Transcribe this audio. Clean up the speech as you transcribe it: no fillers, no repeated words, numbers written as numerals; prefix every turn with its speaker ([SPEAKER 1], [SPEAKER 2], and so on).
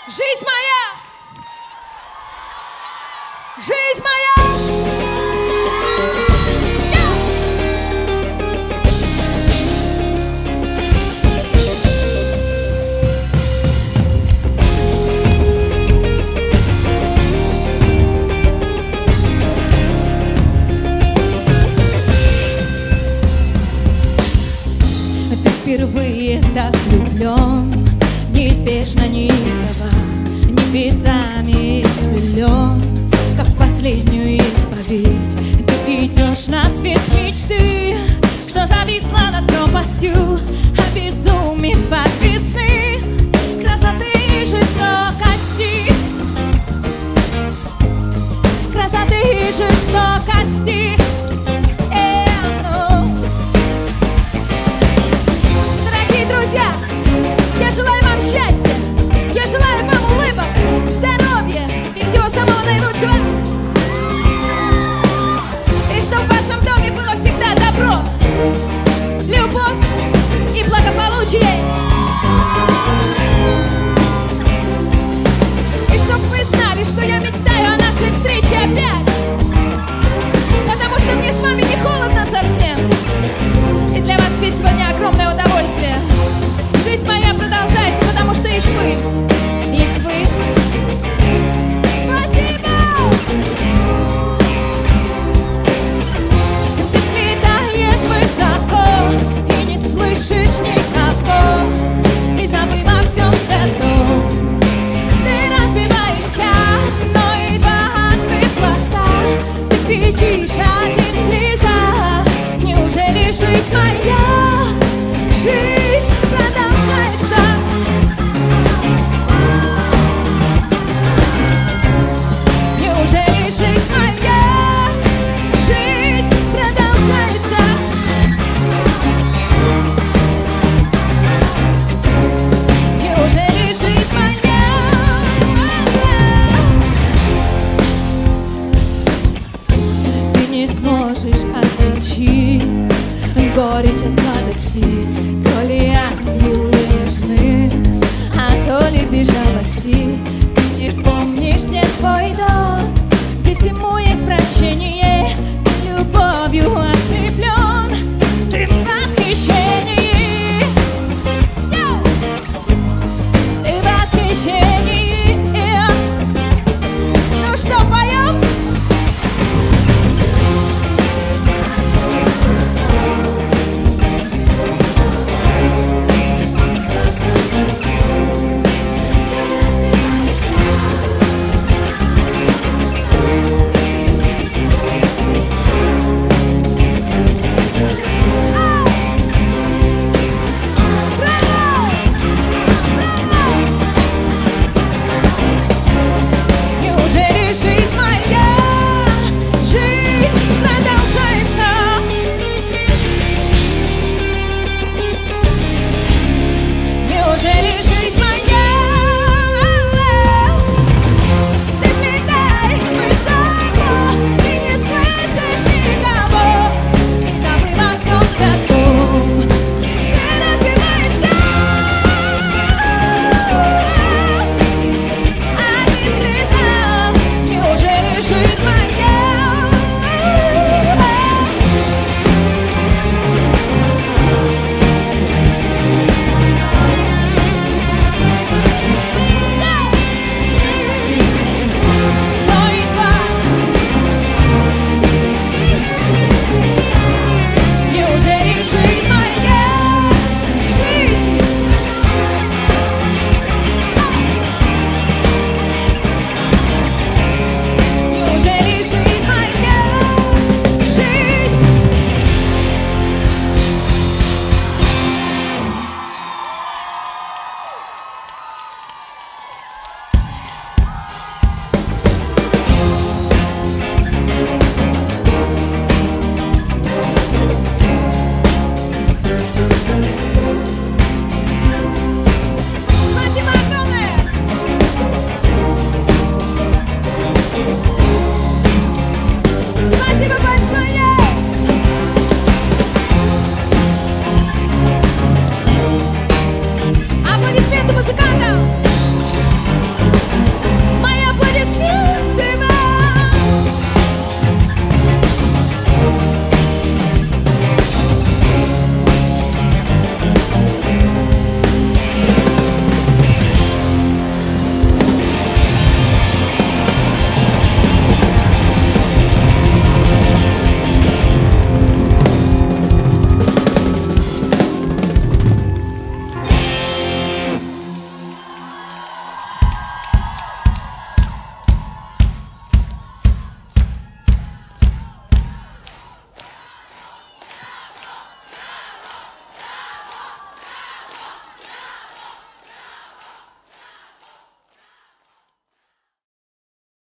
[SPEAKER 1] Жизнь моя! Жизнь моя!
[SPEAKER 2] Ты впервые так влюблен, неизбежно, неистово, небесами исцелен, как в последнюю исповедь. Ты идешь на свет мечты, что зависла над пропастью, обезумев от весны, красоты и жестокости, красоты и жестокости.
[SPEAKER 1] Я желаю вам счастья, я желаю вам улыбок, здоровья и всего самого наилучшего. И чтоб в вашем доме было всегда добро, любовь и благополучие. И чтоб вы знали, что я мечтаю о нашей встрече опять, потому что мне с вами не холодно совсем. И для вас петь сегодня огромное удовольствие. Жизнь моя продолжается, потому что есть вы. Есть вы. Спасибо! Ты взлетаешь высоко и не слышишь никого, и забыв о всем святом. Ты разбиваешься, но едва открыв глаза, ты кричишь один слеза. Неужели жизнь моя? Жизнь продолжается. Неужели жизнь моя? Жизнь продолжается. Неужели жизнь моя?
[SPEAKER 2] Ты не сможешь отличить горечь от сладости, то ли ангелы нежны, а то ли безжалости. Ты не помнишь, где твой дом, где всему есть прощение.